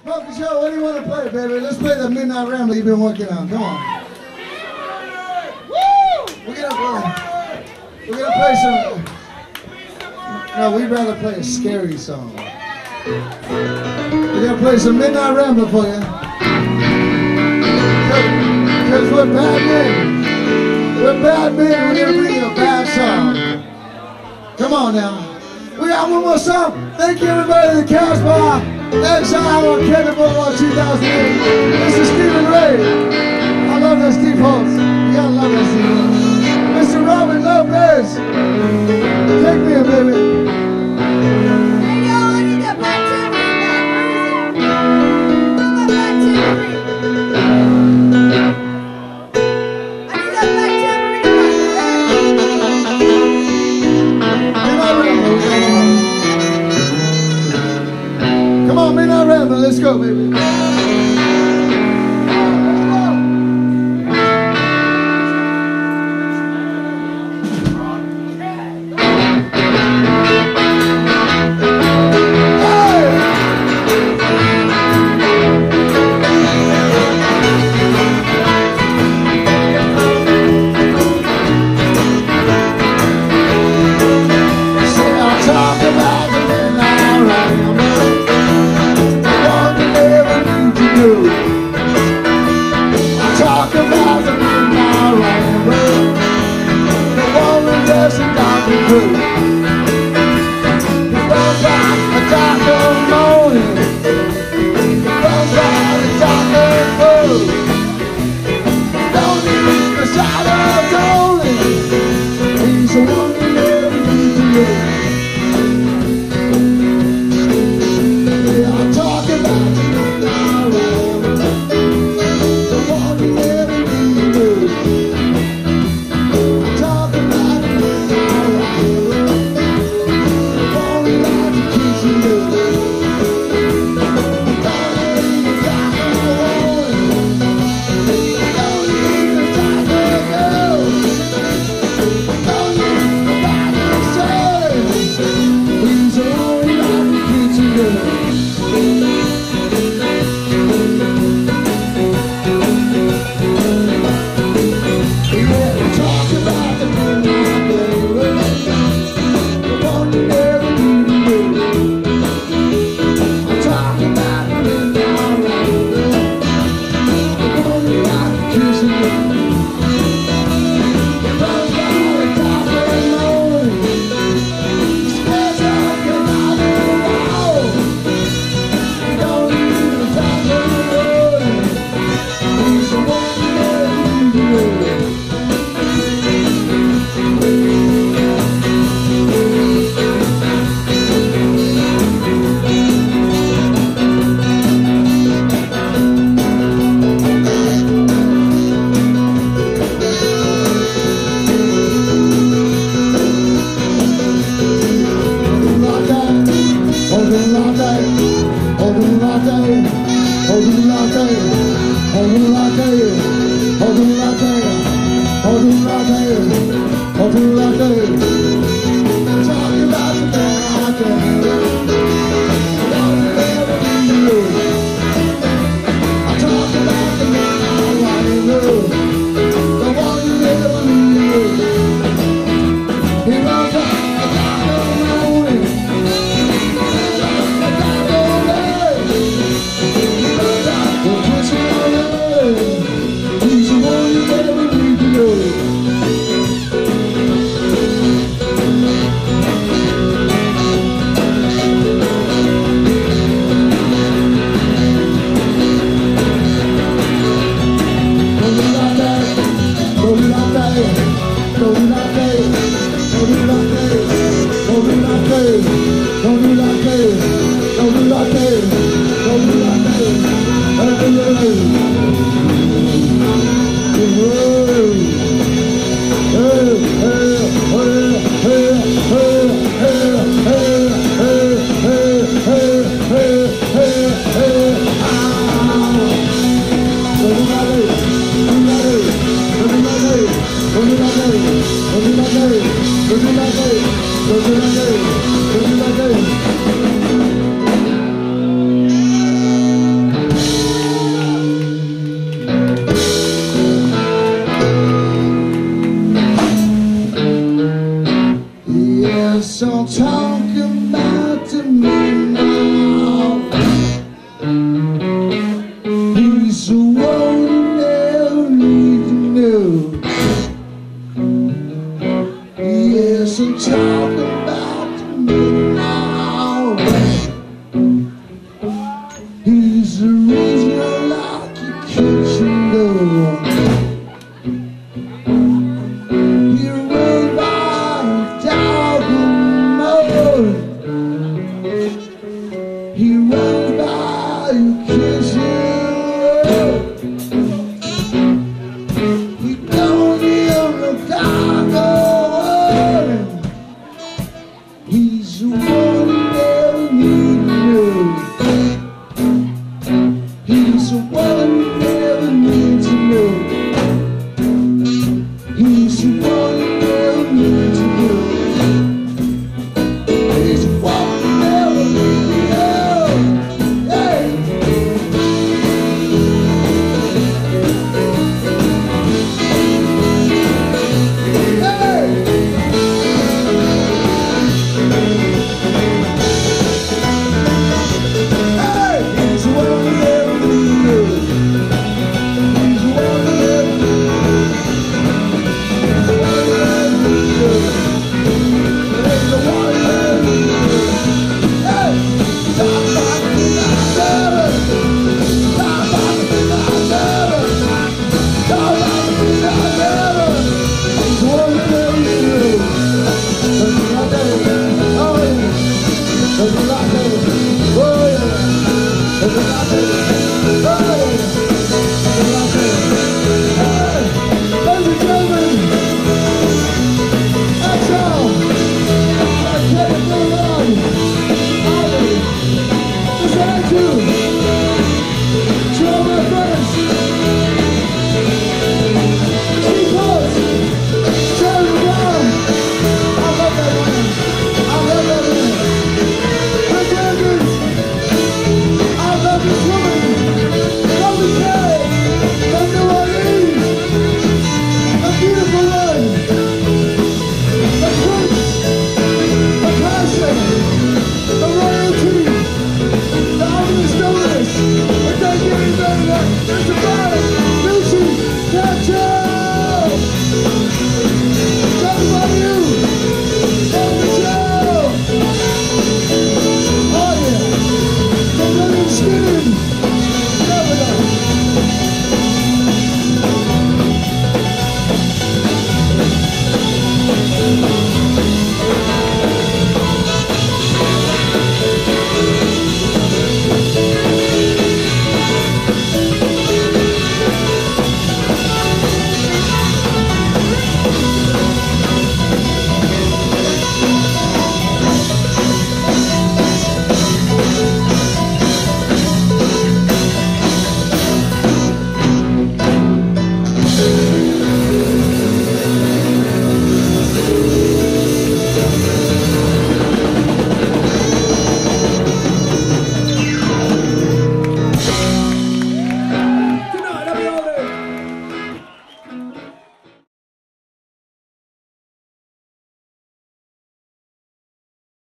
Funky Joe, what do you want to play, baby? Let's play the Midnight Rambler you've been working on. Come on. Woo! We're gonna play some. No, we'd rather play a scary song. We're gonna play some Midnight Rambler for you. Because we're bad men. We're bad men. We're gonna bring you a bad song. Come on now. We got one more song. Thank you, everybody. The Casbah, Exile, or Kettner 2008. This is Stephen Ray. I love that Steve Holtz. You gotta love that Steve Holtz. Mr. Robin Lopez. Take me a baby. Hey, yo, I need that black timber in that. Where is it? Where's my black timber? I need that black timber in that. Come on, Midnight Rambler. Let's go, baby. He's the reason I like your kitchen door. He runs by a dog and mud. He runs by your kitchen door. He don't give no cargo. He's the one you never need to know. He's the one you never need to know. He's the one you never need to know. He's the one you never need to know. Hey. Hey. Hey. He's the one you never need to know. He's the one you never need to know. He's the one you never need to know. He's the one you never need to know. Hey. Talk about the thing I never. Talk about the thing I never. Talk about the thing I never. He's the one you never need to know. That's what I do. Oh yeah. That's what I do. Oh yeah. That's what I do. Oh